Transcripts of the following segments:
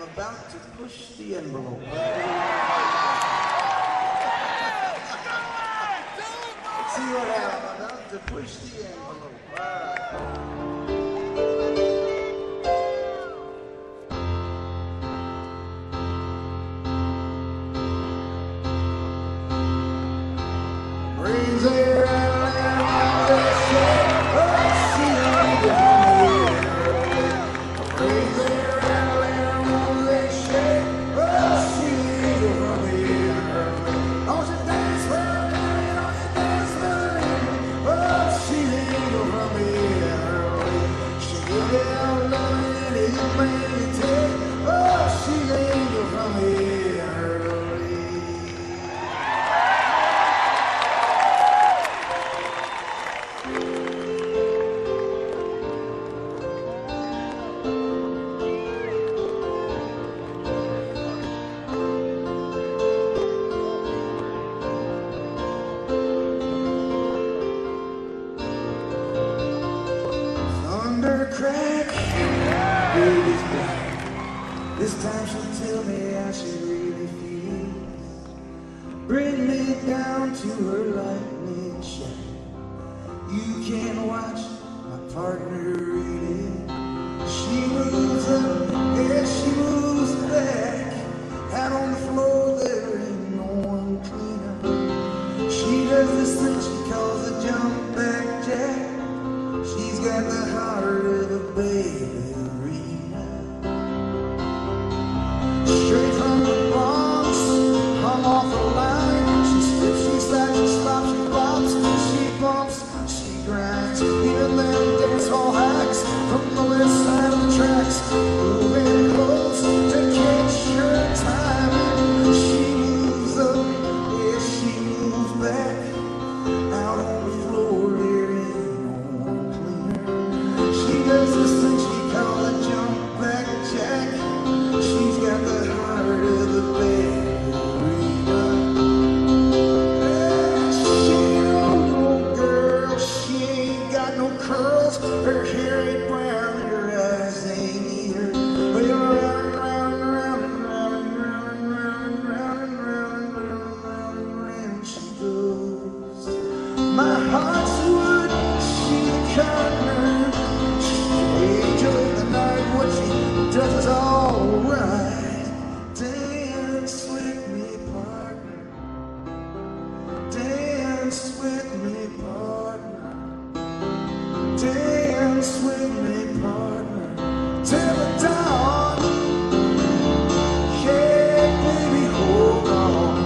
about to push the envelope. Let's see what happens. I'm about to push the envelope. All right. This time she'll tell me how she really feels. Bring me down to her lightning shack. You can watch my partner reading. She moves up, yeah, she moves back. Out on the floor there ain't no one cleaner. She does this thing she calls a jump back jack. She's got the heart of a baby. Straight from the box, hung off the line. She slips, she slides, she stops, she pops, she bumps, she grinds. Even them dance hall hacks from the west side of the tracks, moving close to catch her timing. She moves up, yeah, she moves back. Out on the floor, there ain't no one cleaner. She does this thing she calls a jump back jack. She's got the heart of the ballerina. She ain't no girl, she ain't got no curls. Her hair ain't brown, her eyes ain't either. Well, round, round, round, and round, round, round, round, round, round, round, round she goes. My heart's wood, she cotton. She enjoys the night, what she does is all right. Dance with me, partner. Dance with me, partner. Dance with me, partner. Till the dawn. Yeah, baby, hold on.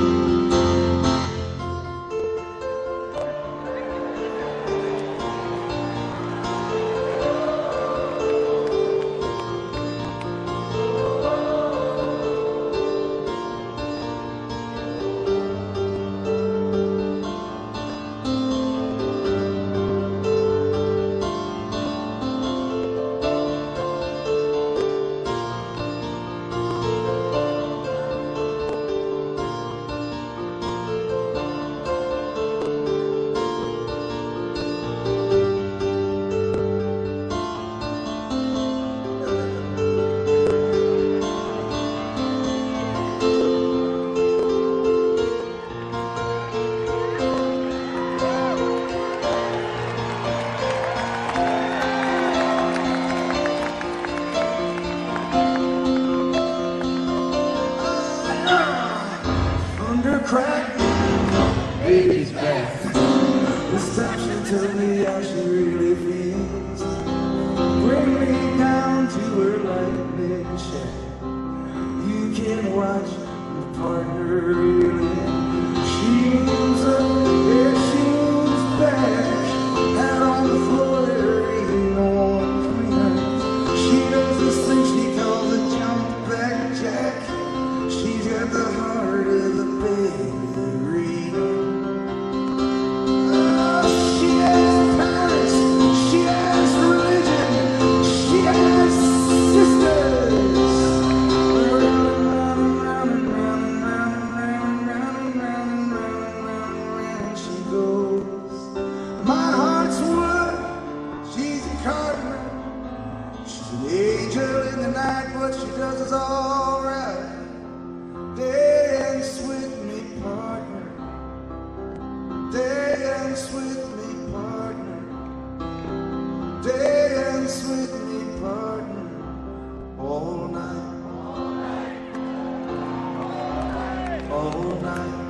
Crack, baby's back. This time she'll tell me how she really feels. Bring me down to her lightning shack. You can watch my partner reeling. She moves up, yeah, she moves back. Out on the floor there ain't no one cleaner. She does this thing she calls a jump back jack. She's got the heart of the baby. She has parents, she has religion, she has sisters. Round and round and round and round and round and round and night, what she does is alright. Dance with me, partner. Dance with me, partner. Dance with me, partner. All night. All night.